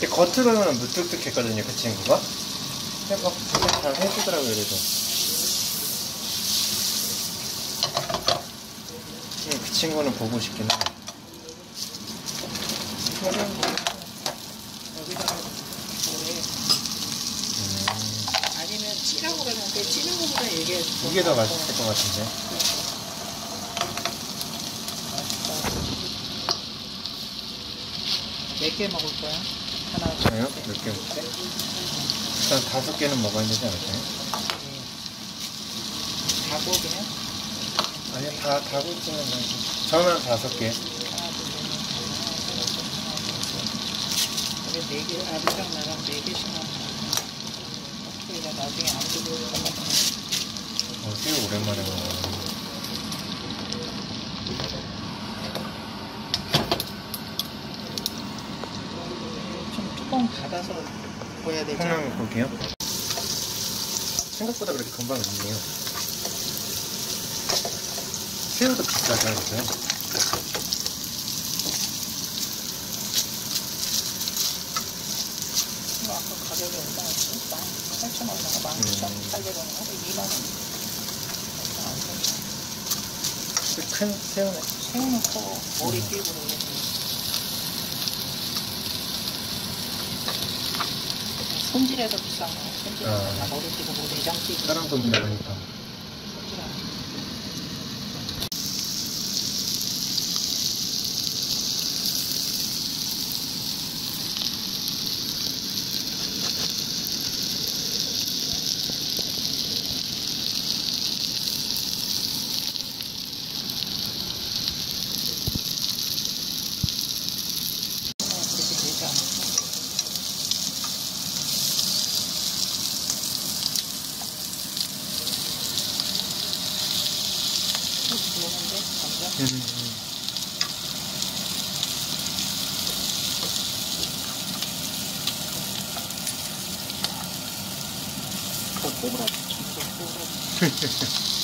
근데 겉으로는 무뚝뚝했거든요, 그 친구가. 근데 막 되게 잘 해주더라고요, 그래도. 그 친구는 보고 싶긴 해. 여기다가 아니면 찌라고 그러는데 찌는 것보다 이게 더 맛있을 것 같은데. 몇 개 먹을 거야? 하나, 아니요? 몇 개 먹지? 일단 5개는 먹어야 되지 않을까요? 다 고기는? 아니요, 다 굵지는 않고. 저는 5개. 우리 4개, 아들이랑 나랑 4개씩 먹는 어떻게 나중에 안 주고 새우 오랜만에 먹어요. 좀 뚜껑 닫아서 보여야 되지 않나? 청양고기요? 생각보다 그렇게 금방 익네요. 새우도 비싸죠, 그죠? 아까 가격이 얼마였지? 18,000원인가? 19,800원인가? 2만원. 큰 새우네. 새우는 커. 머리 끼고 손질해서 비싼 거. 손질해서 머리 끼고 뭐 내장 끼고. 다른 돈 들어가니까. 더 꼬부라지.